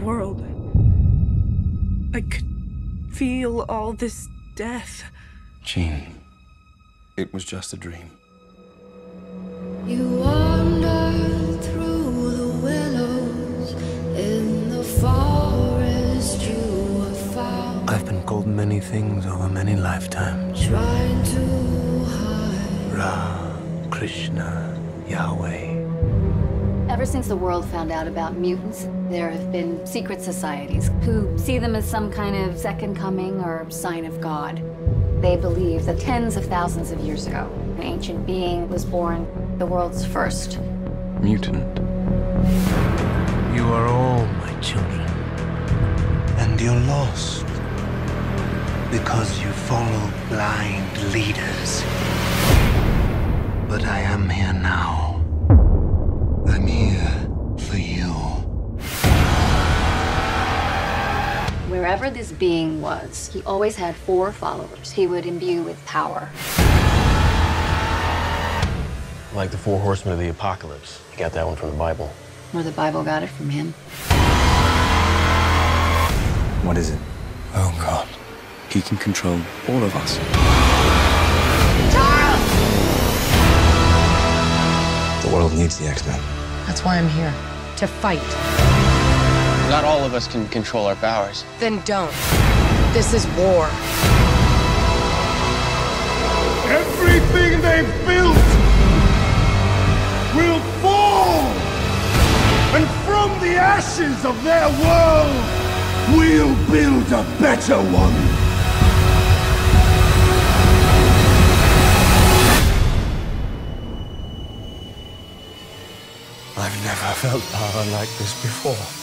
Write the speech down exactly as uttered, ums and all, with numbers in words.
world. I could feel all this death. Jean, it was just a dream. You wander through the willows in the forest you have found. I've been called many things over many lifetimes. Trying to hide. Ra, Krishna, Yahweh. Ever since the world found out about mutants, there have been secret societies who see them as some kind of second coming or sign of God. They believe that tens of thousands of years ago, an ancient being was born, the world's first Mutant. You are all my children. And you're lost. Because you follow blind leaders. But I am here now. I'm here for you. Wherever this being was, he always had four followers he would imbue with power. Like the four horsemen of the apocalypse. You got that one from the Bible. Or the Bible got it from him. What is it? Oh, God. He can control all of us. The world needs the X-Men. That's why I'm here. To fight. Not all of us can control our powers. Then don't. This is war. Everything they've built will fall! And from the ashes of their world, we'll build a better one! I've never felt power like this before.